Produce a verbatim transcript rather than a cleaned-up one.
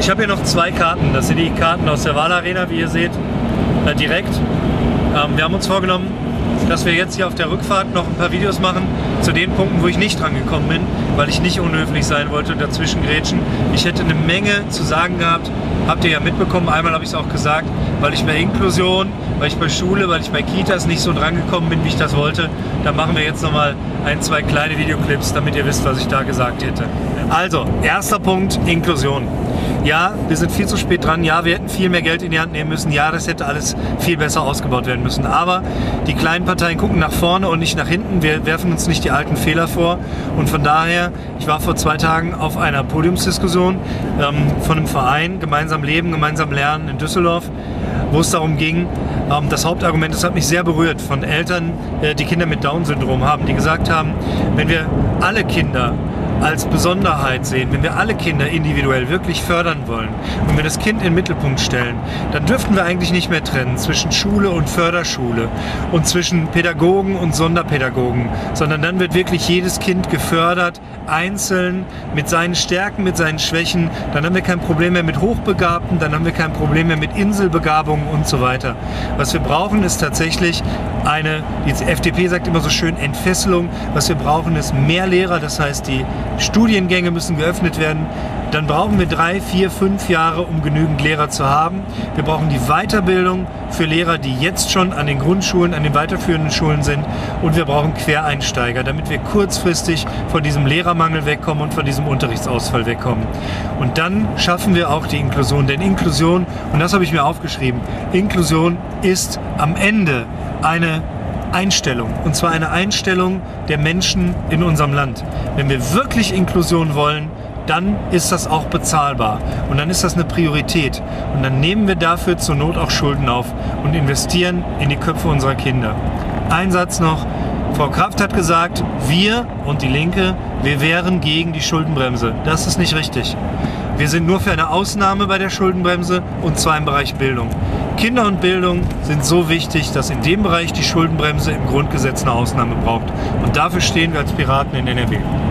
Ich habe hier noch zwei Karten. Das sind die Karten aus der Wahlarena, wie ihr seht, äh, direkt. Ähm, wir haben uns vorgenommen, dass wir jetzt hier auf der Rückfahrt noch ein paar Videos machen zu den Punkten, wo ich nicht dran gekommen bin, weil ich nicht unhöflich sein wollte und dazwischen grätschen. Ich hätte eine Menge zu sagen gehabt, habt ihr ja mitbekommen, einmal habe ich es auch gesagt, weil ich bei Inklusion, weil ich bei Schule, weil ich bei Kitas nicht so dran gekommen bin, wie ich das wollte. Da machen wir jetzt nochmal ein, zwei kleine Videoclips, damit ihr wisst, was ich da gesagt hätte. Also, erster Punkt, Inklusion. Ja, wir sind viel zu spät dran. Ja, wir hätten viel mehr Geld in die Hand nehmen müssen. Ja, das hätte alles viel besser ausgebaut werden müssen. Aber die kleinen Parteien gucken nach vorne und nicht nach hinten. Wir werfen uns nicht die alten Fehler vor. Und von daher, ich war vor zwei Tagen auf einer Podiumsdiskussion ähm, von einem Verein, Gemeinsam Leben, Gemeinsam Lernen in Düsseldorf, wo es darum ging, ähm, das Hauptargument, das hat mich sehr berührt, von Eltern, äh, die Kinder mit Down-Syndrom haben, die gesagt haben, wenn wir alle Kinder als Besonderheit sehen, wenn wir alle Kinder individuell wirklich fördern wollen und wir das Kind in den Mittelpunkt stellen, dann dürften wir eigentlich nicht mehr trennen zwischen Schule und Förderschule und zwischen Pädagogen und Sonderpädagogen, sondern dann wird wirklich jedes Kind gefördert, einzeln, mit seinen Stärken, mit seinen Schwächen. Dann haben wir kein Problem mehr mit Hochbegabten, dann haben wir kein Problem mehr mit Inselbegabungen und so weiter. Was wir brauchen, ist tatsächlich eine, die F D P sagt immer so schön, Entfesselung. Was wir brauchen, ist mehr Lehrer, das heißt, die Studiengänge müssen geöffnet werden. Dann brauchen wir drei, vier, fünf Jahre, um genügend Lehrer zu haben. Wir brauchen die Weiterbildung für Lehrer, die jetzt schon an den Grundschulen, an den weiterführenden Schulen sind. Und wir brauchen Quereinsteiger, damit wir kurzfristig von diesem Lehrermangel wegkommen und von diesem Unterrichtsausfall wegkommen. Und dann schaffen wir auch die Inklusion. Denn Inklusion, und das habe ich mir aufgeschrieben, Inklusion ist am Ende eine Einstellung, und zwar eine Einstellung der Menschen in unserem Land. Wenn wir wirklich Inklusion wollen, dann ist das auch bezahlbar und dann ist das eine Priorität und dann nehmen wir dafür zur Not auch Schulden auf und investieren in die Köpfe unserer Kinder. Ein Satz noch, Frau Kraft hat gesagt, wir und die Linke, wir wären gegen die Schuldenbremse. Das ist nicht richtig. Wir sind nur für eine Ausnahme bei der Schuldenbremse und zwar im Bereich Bildung. Kinder und Bildung sind so wichtig, dass in dem Bereich die Schuldenbremse im Grundgesetz eine Ausnahme braucht. Und dafür stehen wir als Piraten in N R W.